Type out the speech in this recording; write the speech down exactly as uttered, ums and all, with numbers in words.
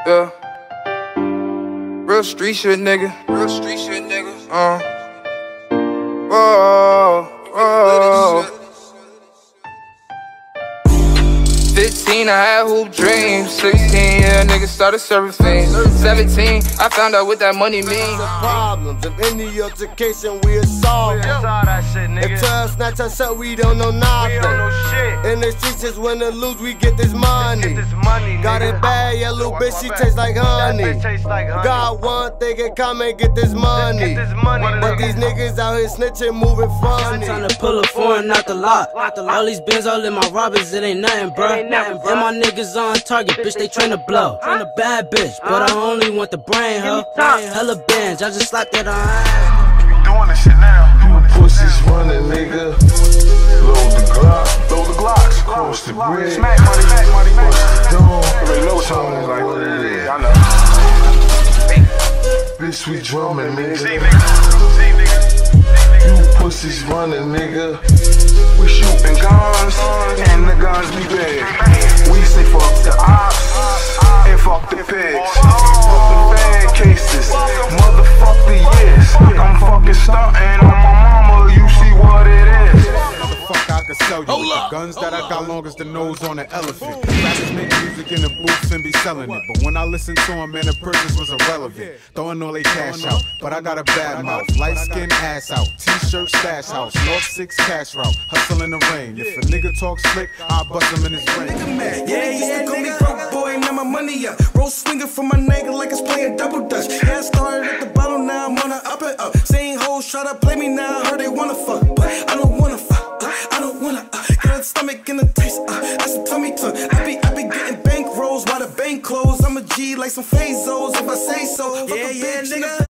Yeah. Real street shit, nigga. Real street shit, nigga. Uh. Whoa, whoa. fifteen, I had hoop dreams. sixteen, yeah, nigga started serving fiends. seventeen, I found out what that money mean. The problems of any altercation we are solving. If try to snatch us up, we don't know nothing. In the streets just win or lose, we get this money. Got it bad, yeah, little bitch, she tastes like honey. Got one thing in common, get this money. But these niggas out here snitching, moving funny. Time to pull a foreign out the lot. All these bins all in my robbers, it ain't nothing, bruh. And my niggas on target, bitch, they tryna blow. I'm a bad bitch, but I only want the brain, ho. Hella bands, I just slapped that on ass. Doing this shit now. You pussies running, nigga. Load the Glock, load the Glocks, cross the bridge. Smack money, smack money, bust the door. They know something like what it is. I know. Bitch, we drumming, nigga. See, nigga. See, nigga. You pussies running, nigga. We shooting guns, and the guns be big. We say fuck the ops, and fuck the pigs. Fuck the bad cases, motherfuck the years. I'm fucking stunting on my mama, you see what it is. Fuck, I can sell you with the guns that I got long as the nose on an elephant. Rappers make music in the booths and be selling it, but when I listen to them, man, the purchase was irrelevant. Throwing all they cash out, but I got a bad mouth. Light skin, ass out, t-shirt, stash house, North six cash route, hustle in the rain. If a nigga talk slick, I bust him in his brain. Yeah, they used to call me broke boy, now my money up. Roll swinging for my nigga like it's playing double dutch. Yeah, I started at the bottom, now I'm on a up and up. Same hoes try to play me now, I heard they wanna fuck, but I don't wanna fuck. I don't wanna uh, get a stomach and a taste. Uh, that's a tummy tuck. I be, I be getting bank rolls while the bank closed. I'm a G like some Fazos if I say so. Fuck yeah, a bitch, yeah, nigga.